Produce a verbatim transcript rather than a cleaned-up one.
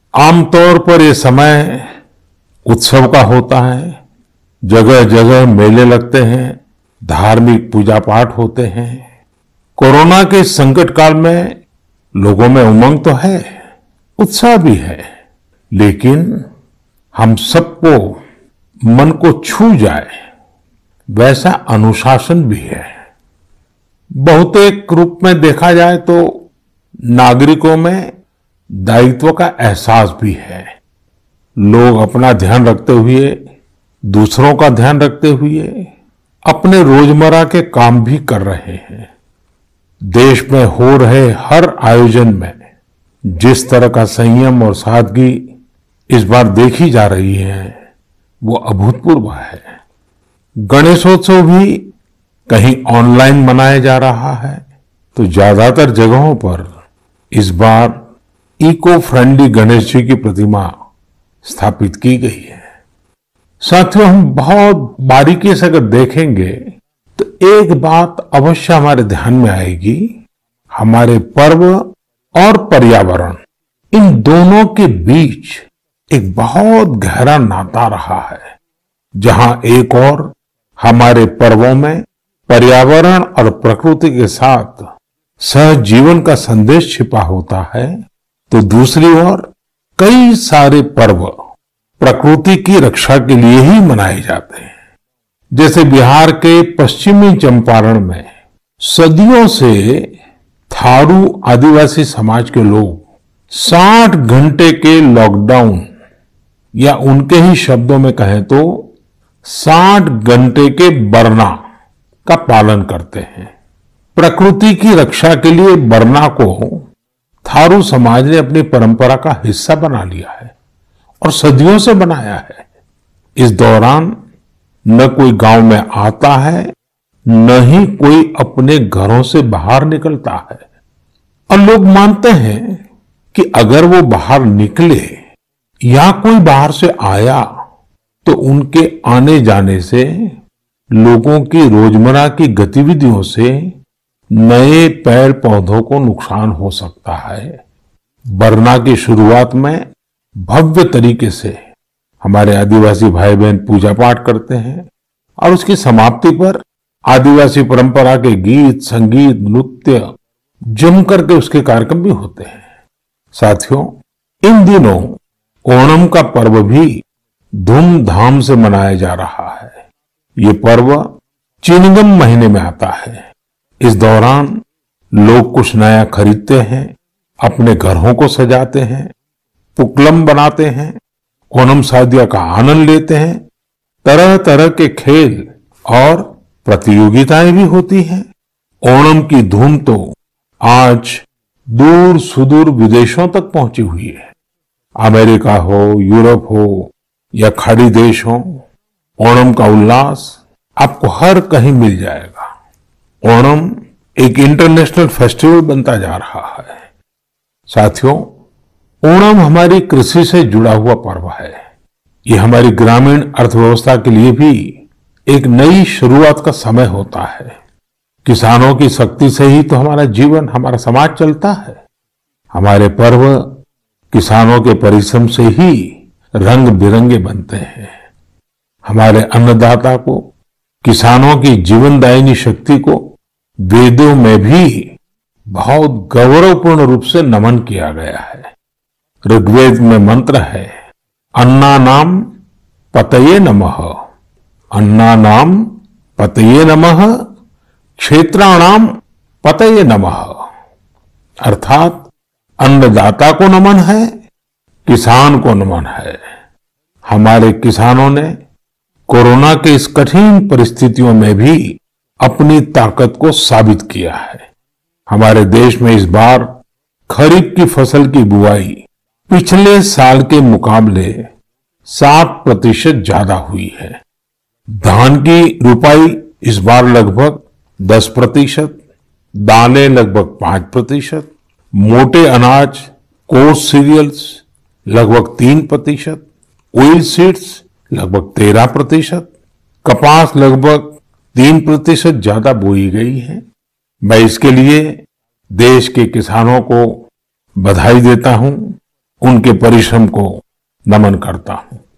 आमतौर पर ये समय उत्सव का होता है। जगह जगह मेले लगते हैं, धार्मिक पूजा पाठ होते हैं। कोरोना के संकट काल में लोगों में उमंग तो है, उत्साह भी है, लेकिन हम सबको मन को छू जाए वैसा अनुशासन भी है। बहुतेक रूप में देखा जाए तो नागरिकों में दायित्व का एहसास भी है। लोग अपना ध्यान रखते हुए, दूसरों का ध्यान रखते हुए अपने रोजमर्रा के काम भी कर रहे हैं। देश में हो रहे हर आयोजन में जिस तरह का संयम और सादगी इस बार देखी जा रही है वो अभूतपूर्व है। गणेशोत्सव भी कहीं ऑनलाइन मनाया जा रहा है तो ज्यादातर जगहों पर इस बार इको फ्रेंडली गणेश जी की प्रतिमा स्थापित की गई है। साथियों, हम बहुत बारीकी से अगर देखेंगे तो एक बात अवश्य हमारे ध्यान में आएगी। हमारे पर्व और पर्यावरण, इन दोनों के बीच एक बहुत गहरा नाता रहा है। जहां एक और हमारे पर्वों में पर्यावरण और प्रकृति के साथ सहजीवन का संदेश छिपा होता है, तो दूसरी ओर कई सारे पर्व प्रकृति की रक्षा के लिए ही मनाए जाते हैं। जैसे बिहार के पश्चिमी चंपारण में सदियों से थारू आदिवासी समाज के लोग साठ घंटे के लॉकडाउन, या उनके ही शब्दों में कहें तो साठ घंटे के बरना का पालन करते हैं। प्रकृति की रक्षा के लिए बरना को थारू समाज ने अपनी परंपरा का हिस्सा बना लिया है और सदियों से बनाया है। इस दौरान न कोई गांव में आता है, न ही कोई अपने घरों से बाहर निकलता है। और लोग मानते हैं कि अगर वो बाहर निकले या कोई बाहर से आया तो उनके आने जाने से लोगों की रोजमर्रा की गतिविधियों से नए पेड़ पौधों को नुकसान हो सकता है। बरना की शुरुआत में भव्य तरीके से हमारे आदिवासी भाई बहन पूजा पाठ करते हैं और उसकी समाप्ति पर आदिवासी परंपरा के गीत, संगीत, नृत्य जम करके उसके कार्यक्रम भी होते हैं। साथियों, इन दिनों ओणम का पर्व भी धूमधाम से मनाया जा रहा है। ये पर्व चिनगम महीने में आता है। इस दौरान लोग कुछ नया खरीदते हैं, अपने घरों को सजाते हैं, पुक्लम बनाते हैं, ओणम सादिया का आनंद लेते हैं। तरह तरह के खेल और प्रतियोगिताएं भी होती हैं। ओणम की धूम तो आज दूर सुदूर विदेशों तक पहुंची हुई है। अमेरिका हो, यूरोप हो या खाड़ी देश हो, ओणम का उल्लास आपको हर कहीं मिल जाएगा। ओणम एक इंटरनेशनल फेस्टिवल बनता जा रहा है। साथियों, ओणम हमारी कृषि से जुड़ा हुआ पर्व है। ये हमारी ग्रामीण अर्थव्यवस्था के लिए भी एक नई शुरुआत का समय होता है। किसानों की शक्ति से ही तो हमारा जीवन, हमारा समाज चलता है। हमारे पर्व किसानों के परिश्रम से ही रंग बिरंगे बनते हैं। हमारे अन्नदाता को, किसानों की जीवनदायिनी शक्ति को वेदों में भी बहुत गौरवपूर्ण रूप से नमन किया गया है। ऋग्वेद में मंत्र है, अन्नानाम पतये नमः, अन्नानाम पतये नमः, क्षेत्राणाम पतये नमः। अर्थात अन्नदाता को नमन है, किसान को नमन है। हमारे किसानों ने कोरोना के इस कठिन परिस्थितियों में भी अपनी ताकत को साबित किया है। हमारे देश में इस बार खरीफ की फसल की बुआई पिछले साल के मुकाबले सात प्रतिशत ज्यादा हुई है। धान की रुपाई इस बार लगभग दस प्रतिशत, दालें लगभग पांच प्रतिशत, मोटे अनाज, कोर्स सीरियल्स लगभग तीन प्रतिशत, ऑयल सीड्स लगभग तेरह प्रतिशत, कपास लगभग तीन प्रतिशत ज्यादा बोई गई है। मैं इसके लिए देश के किसानों को बधाई देता हूं। उनके परिश्रम को नमन करता हूं।